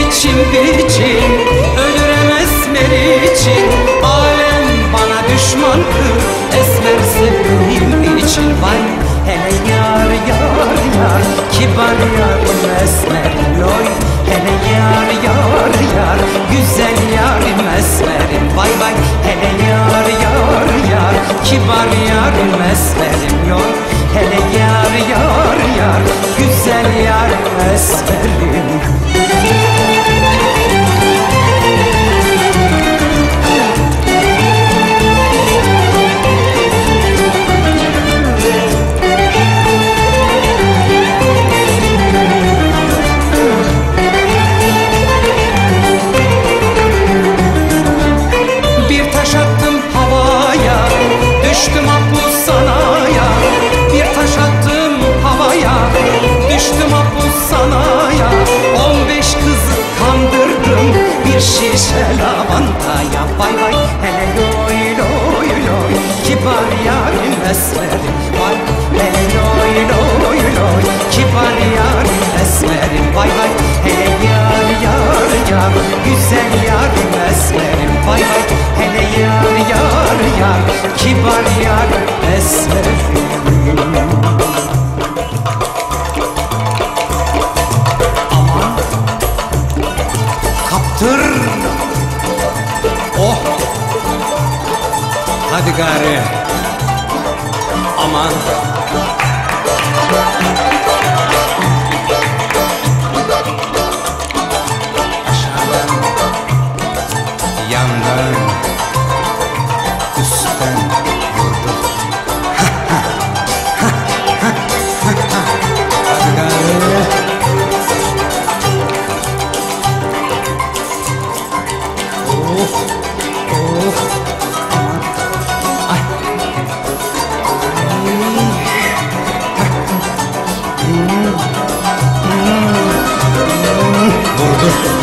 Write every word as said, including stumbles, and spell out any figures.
biçim biçim ölürem esmer için. Alem bana düşmandır esmer sevdiğim için. Vay hele yar yar yar kibar yarim esmerim loy. Hele yar yar yar güzel yarim esmerim. Vay vay hele yar yar yar kibar yarim esmerim loy. Hele yar yar yar güzel yarim esmerim. Düştüm mahpus sanaya, bir taş attım havaya. Düştüm mahpus sanaya, on beş kızı kandırdım bir şişe lavantaya. Vay vay hele loy loy loy kibar yarim esmerim. Vay hele loy loy loy kibar yarim esmerim. Vay vay hele yar yar yar güzel yarim esmerim. Vay vay hele yar yar yar kibar yarim esmerim. Aman kaptır. Oh hadi gari. Aman aşağıdan yandan üstten vurdum. Hadi gari. Oh oh aman ay. Vurdu.